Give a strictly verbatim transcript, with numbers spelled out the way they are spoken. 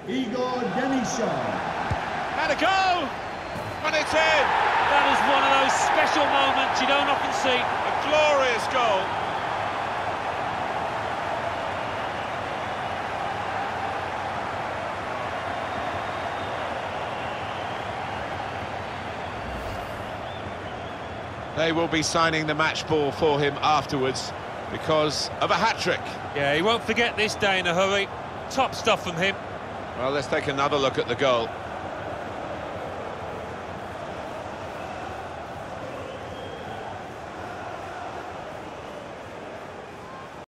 And a go! And it's in! That is one of those special moments you don't often see. A glorious goal. They will be signing the match ball for him afterwards because of a hat-trick. Yeah, he won't forget this day in a hurry. Top stuff from him. Well, let's take another look at the goal.